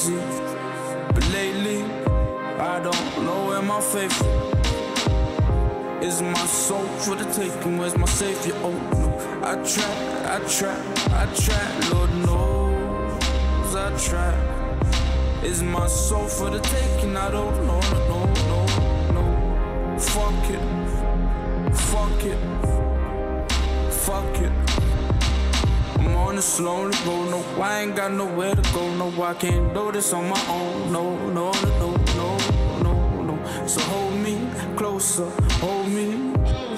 crazy, but lately I don't know where my faith is. My soul for the taking, where's my savior? Oh no, I try, Lord knows I try. Is my soul for the taking? I don't know, no. Fuck it. I'm on this lonely road, no, I ain't got nowhere to go, no, I can't do this on my own, no. So hold me closer, hold me.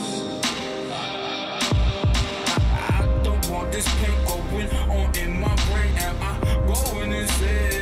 I don't want this pain going on in my brain. Am I going insane?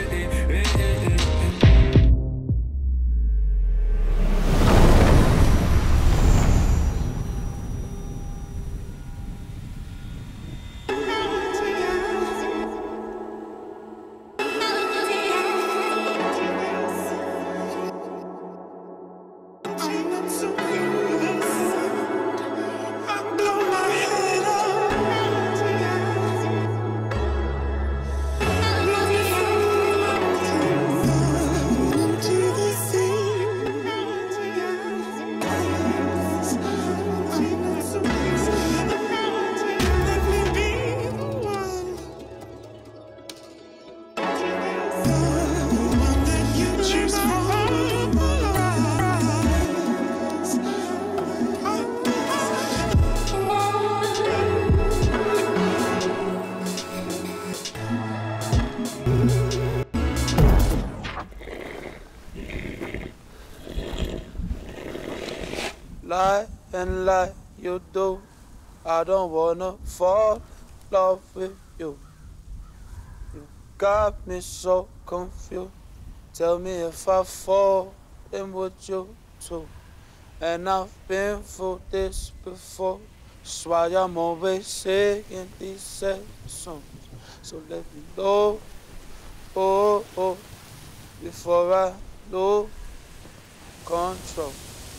Lie and lie you do. I don't wanna fall in love with you. You got me so confused. Tell me if I fall, then would you too? And I've been through this before. That's why I'm always singing these sad songs. So let me know, before I lose control.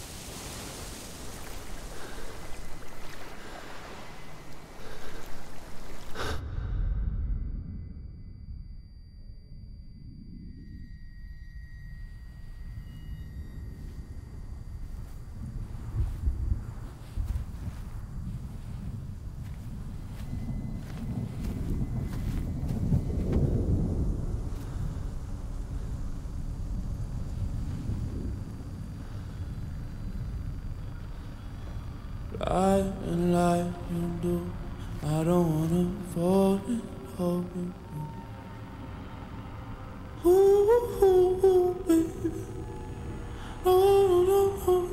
Lie and lie you do. I don't wanna fall in love with you. Ooh, baby. No.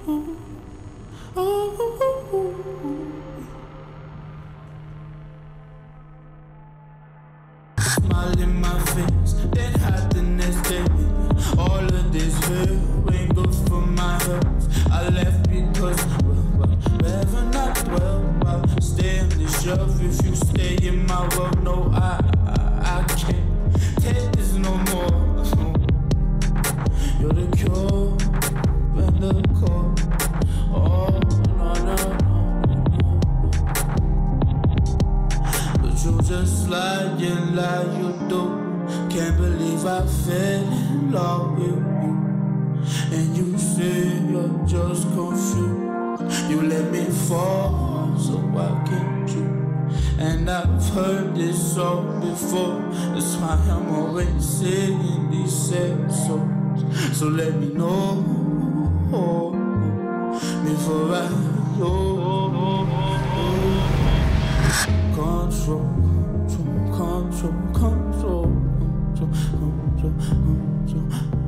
Smile in my face, then hide the next day. All of this hurt ain't good for my health. I left because wherever not dwell, I'll stay in this shelf if you stay in my world. No, I can't take this no more. You're the cure and the core. Oh, no. But you just lie and lie you do. Can't believe I fell in love with you. And you say you're just confused. You let me fall, so why can't you? And I've heard this song before. That's why I'm always singing these sad songs. So let me know, before I lose control. Control.